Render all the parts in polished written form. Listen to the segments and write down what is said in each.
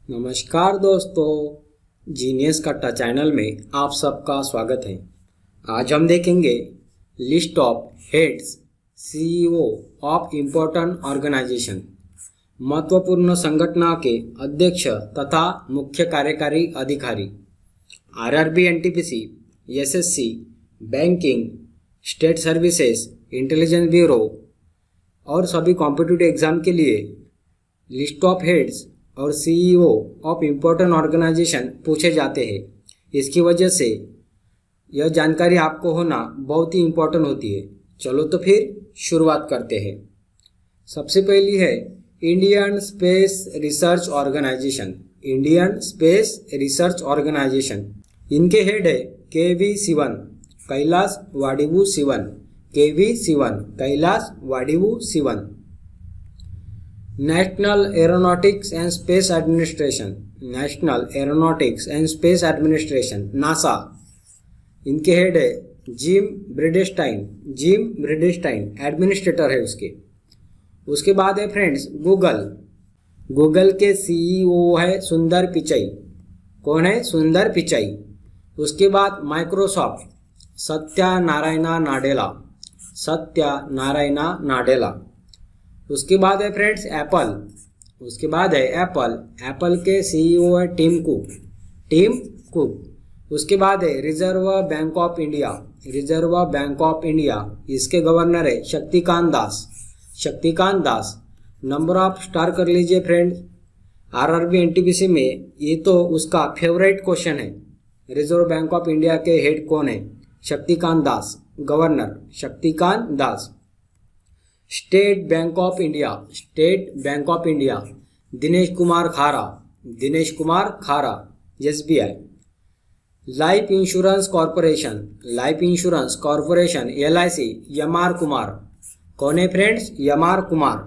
नमस्कार दोस्तों, जीनियस कट्टा चैनल में आप सबका स्वागत है। आज हम देखेंगे list of heads CEO of important organization, महत्वपूर्ण संगठन के अध्यक्ष तथा मुख्य कार्यकारी अधिकारी, RRB, NTPC, SSC, banking, state services, Intelligence Bureau और सभी कॉम्पिटिटिव एग्जाम के लिए लिस्ट ऑफ हेड्स और सीईओ ऑफ इम्पोर्टेंट ऑर्गेनाइजेशन पूछे जाते हैं। इसकी वजह से यह जानकारी आपको होना बहुत ही इम्पोर्टेंट होती है। चलो तो फिर शुरुआत करते हैं। सबसे पहली है Indian Space Research Organization. Indian Space Research Organization, इनके हेड है KV Sivan, Kailasavadivoo Sivan. KV Sivan, Kailasavadivoo Sivan. National Aeronautics and Space Administration, National Aeronautics and Space Administration, NASA, इनके हेड है Jim Bridenstine. Jim Bridenstine administrator है उसके बाद है फ्रेंड्स गूगल। गूगल के CEO है सुंदर पिचाई। कौन है? सुंदर पिचाई। उसके बाद माइक्रोसॉफ्ट, सत्या नारायणा नाडेला। सत्या नारायणा नाडेला। उसके बाद है फ्रेंड्स एप्पल। उसके बाद है एप्पल। एप्पल के सीईओ है टिम कुक। Tim Cook. उसके बाद है Reserve Bank of India. Reserve Bank of India, इसके गवर्नर है Shaktikanta Das. Shaktikanta Das. Number of star कर लीजिए फ्रेंड्स। आरआरबी एनटीपीसी में ये तो उसका फेवरेट क्वेश्चन है। रिजर्व बैंक ऑफ इंडिया के हेड कौन है? Shaktikanta Das, governor Shaktikanta Das. State Bank of India. State Bank of India, Dinesh Kumar Khara. Dinesh Kumar Khara, SBI. Life insurance corporation. Life insurance corporation, LIC, MR Kumar. कौन है फ्रेंड्स? एमआर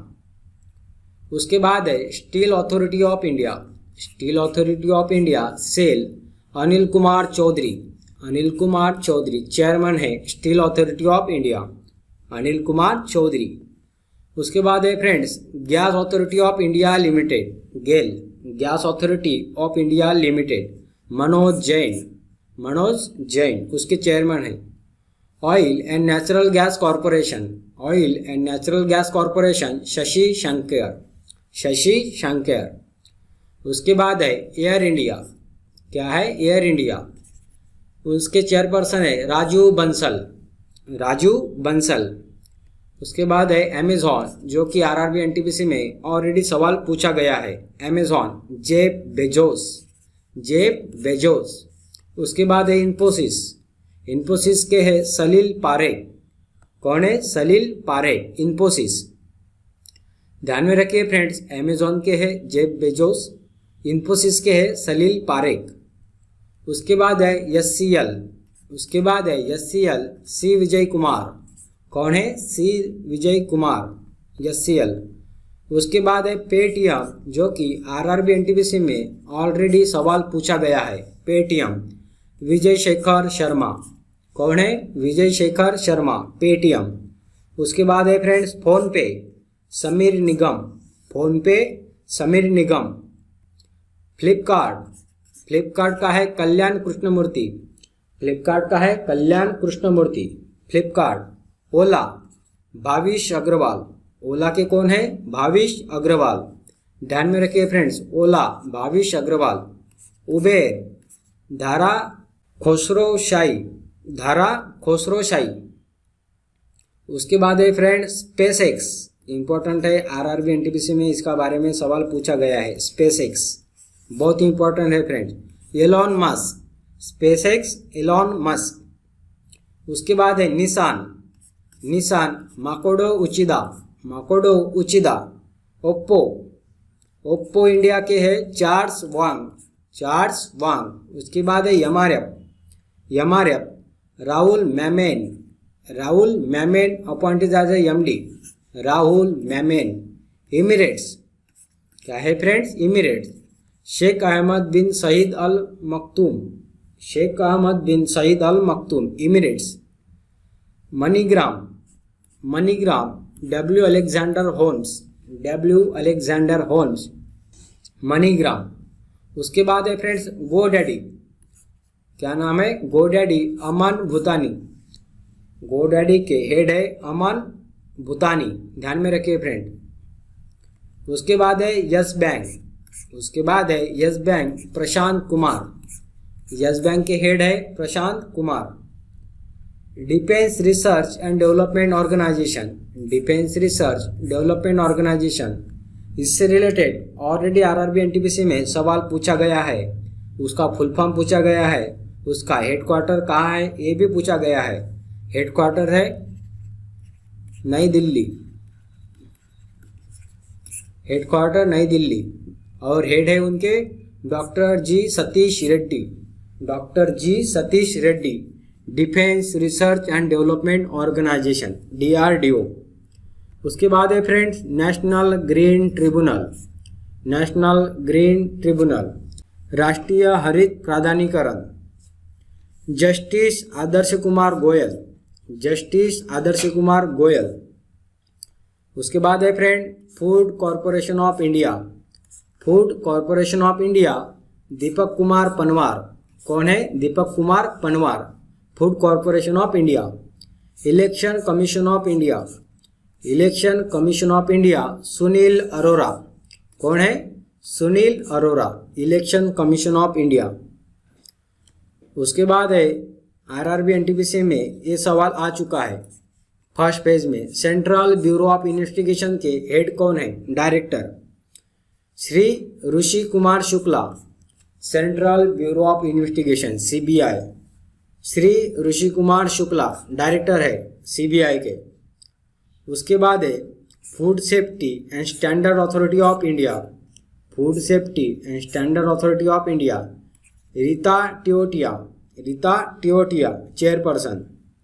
कुमार। उसके बाद है steel authority of India. Steel authority of India, SAIL, Anil Kumar Chaudhary. Anil Kumar Chaudhary chairman है steel authority of India, Anil Kumar Chaudhary. उसके बाद है friends gas authority of India limited, GAIL, gas authority of India limited, Manoj Jain. Manoj Jain उसके चेयरमैन है। Oil and natural gas corporation. Oil and natural gas corporation, Shashi Shankar. Shashi Shankar. उसके बाद है air India. क्या है? Air India. उसके चेयरपर्सन है राजू बंसल। राजू बंसल। उसके बाद है अमेजॉन, जो कि आरआरबी एनटीपीसी में ऑलरेडी सवाल पूछा गया है। Amazon, Jeff Bezos. Jeff Bezos. उसके बाद है इन्फोसिस। इन्फोसिस के है सलील पारेख। कौन है? सलील पारेख, इन्फोसिस। ध्यान में रखिए फ्रेंड्स, अमेजॉन के है जेफ बेजोस, इन्फोसिस के है सलील पारेख। उसके बाद है एचसीएल। उसके बाद है एचसीएल, सी विजय कुमार। कौन है? C Vijay Kumar, HCL. उसके बाद है पेटीएम, जो कि आरआरबी एनटीपीसी में ऑलरेडी सवाल पूछा गया है। पेटीएम, विजय शेखर शर्मा। कौन है? विजय शेखर शर्मा, पेटीएम। उसके बाद है फ्रेंड्स फोन पे, समीर निगम। फोन पे, समीर निगम। फ्लिपकार्ट, फ्लिपकार्ट का है कल्याण कृष्णमूर्ति। फ्लिपकार्ट का है कल्याण कृष्णमूर्ति, फ्लिपकार्ट। ओला, भाविश अग्रवाल। ओला के कौन है? भाविश अग्रवाल। ध्यान में रखिए friends, Ola, Bhavish Agarwal. Uber, Dara Khosrowshahi. Dara Khosrowshahi. उसके बाद है फ्रेंड्स स्पेस एक्स, इंपॉर्टेंट है, आरआरबी एनटीपीसी में इसका बारे में सवाल पूछा गया है। स्पेस एक्स बहुत इंपॉर्टेंट है friends. Elon Musk, SpaceX, Elon Musk. उसके बाद है Nissan. Nissan, Makoto Uchida. Makoto Uchida. Oppo, Oppo India के है चार्ल्स वांग। Charles Wang. उसके बाद है MRF. MRF, Rahul Mammen. Rahul मेमेन appointed as MD, Rahul Mammen. Emirates, क्या है friends? Emirates, Sheikh Ahmed bin Saeed Al Maktoum. Sheikh Ahmed bin Saeed Al Maktoum, Emirates. MoneyGram, MoneyGram, W Alexander Holmes. W Alexander Holmes, MoneyGram. उसके बाद है friends Go Daddy, क्या नाम है? Go Daddy अमन भूतानी। Go Daddy के head है अमन भूतानी, ध्यान में रखिए फ्रेंड। उसके बाद है यस बैंक, उसके बाद है Yes Bank Prashant Kumar. Yes Bank के हेड है Prashant Kumar. Defence research and development organisation, defence research development organisation, इससे रिलेटेड ऑलरेडी आरआरबी एनटीपीसी में सवाल पूछा गया है, उसका फुल फॉर्म पूछा गया है, उसका हेडक्वार्टर कहाँ है ये भी पूछा गया है। हेडक्वार्टर है नई दिल्ली, हेडक्वार्टर नई दिल्ली, और हेड है उनके doctor G Satish Reddy, doctor G Satish Reddy, defence research and development organisation DRDO। उसके बाद है friends national green tribunal, national green tribunal, राष्ट्रीय हरित प्राधिकरण, जस्टिस आदर्श कुमार गोयल, जस्टिस आदर्श कुमार गोयल। उसके बाद है friend food corporation of India, food corporation of India Deepak Kumar Panwar. कौन है? Deepak Kumar Panwar, food corporation of India. Election commission of India, election commission of India Sunil Arora. कौन है? Sunil Arora, election commission of India. उसके बाद है आरआरबी एनटीपीसी में ये सवाल आ चुका है फर्स्ट पेज में, सेंट्रल ब्यूरो ऑफ इन्वेस्टिगेशन के हेड कौन है? Director Shri Rishi Kumar Shukla, central bureau of investigation CBI, Shri Rishi Kumar Shukla director है CBI के। उसके बाद है food safety and standard authority of India, food safety and standard authority of India Rita Teotia, Rita Teotia chairperson.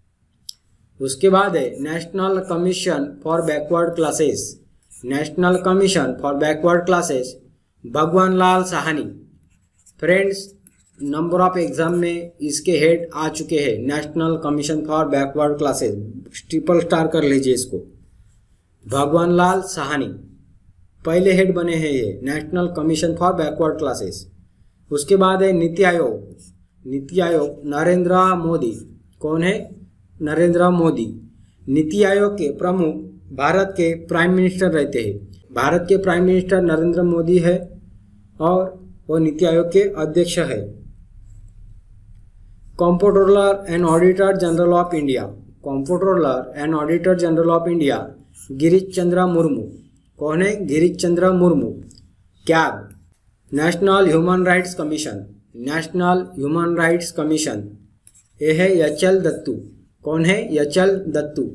उसके बाद है national commission for backward classes, national commission for backward classes Bhagwan Lal Sahni. Friends number of exam में इसके head आ चुके हैं, national commission for backward classes, triple star कर लीजिए इसको, भगवान लाल साहनी पहले हेड बने हैं ये, national commission for backward classes. उसके बाद है नीति आयोग, नीति आयोग नरेंद्र मोदी। कौन है? नरेंद्र मोदी। नीति आयोग के प्रमुख भारत के प्राइम मिनिस्टर रहते हैं, भारत के प्राइम मिनिस्टर नरेंद्र मोदी है और वो नीति आयोग के अध्यक्ष है। Comptroller and auditor general of India, comptroller and auditor general of India Girish Chandra Murmu. कौन है? गिरीश चंद्र मुर्मू। कैब national human rights commission, national human rights commission ये है यचल दत्तू। कौन है? यचल दत्तू।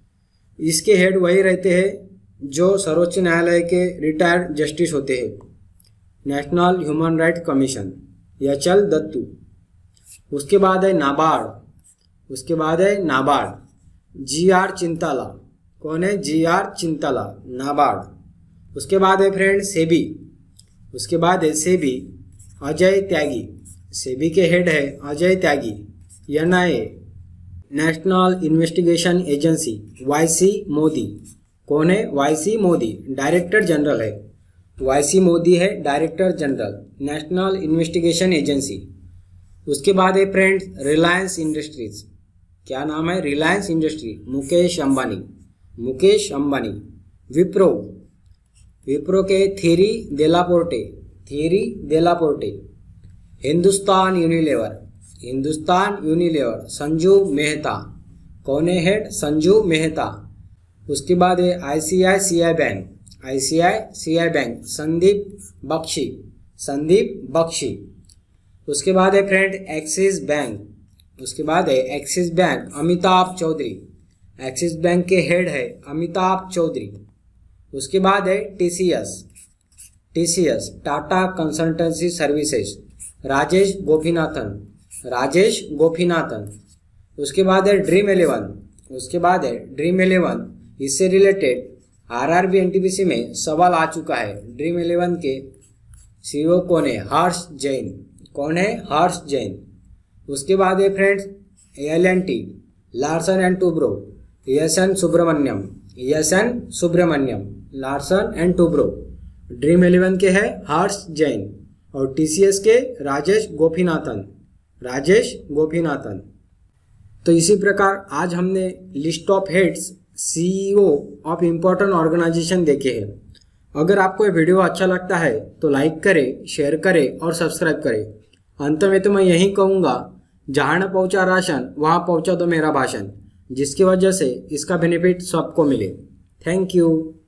इसके हेड वही रहते हैं जो सर्वोच्च न्यायालय के रिटायर्ड जस्टिस होते हैं, national human rights commission HL Dattu. उसके बाद है नाबार्ड, उसके बाद है नाबार्ड GR चिंताला। कौन है? GR चिंताला, नाबार्ड। उसके बाद है फ्रेंड सेबी, उसके बाद है सेबी अजय त्यागी, सेबी के हेड है Ajay Tyagi. NIA national investigation agency YC Modi. कौन है? YC मोदी डायरेक्टर जनरल है, YC मोदी है director general national investigation agency. उसके बाद है फ्रेंड्स रिलायंस इंडस्ट्रीज। क्या नाम है? Reliance industry Mukesh Ambani, Mukesh Ambani. विप्रो, विप्रो के Thierry Delaporte, Thierry Delaporte. Hindustan Unilever, Hindustan Unilever Sanju Mehta. कौन है हेड? संजू मेहता। उसके बाद है ICICI bank, ICICI bank Sandeep Bakhshi, Sandeep Bakshi. उसके बाद है फ्रेंड एक्सिस बैंक, उसके बाद है Axis Bank Amitabh Chaudhary, Axis Bank के हेड है अमिताभ चौधरी। उसके बाद है TCS, TCS Tata consultancy services Rajesh Gopinathan, Rajesh Gopinathan. उसके बाद है ड्रीम 11, उसके बाद है ड्रीम 11। इससे रिलेटेड आरआरबी एनटीपीसी में सवाल आ चुका है। ड्रीम 11 के CEO कौन है? हर्ष जैन। कौन है? हर्ष जैन। उसके बाद है friends L&T Larsen and Toubro, SN Subrahmanyan, SN Subrahmanyan, Larsen and Toubro. Dream 11 के है हर्ष जैन। और टीसीएस के राजेश गोपीनाथन। तो इसी प्रकार आज हमने list of heads CEO of important organisation देखे हैं। अगर आपको ये वीडियो अच्छा लगता है तो लाइक करें, शेयर करें और सब्सक्राइब करें। अंत में तो मैं यही कहूँगा, जहाँ न पहुँचा राशन वहाँ पहुँचा दो मेरा भाषण, जिसकी वजह से इसका बेनिफिट सबको मिले। Thank you.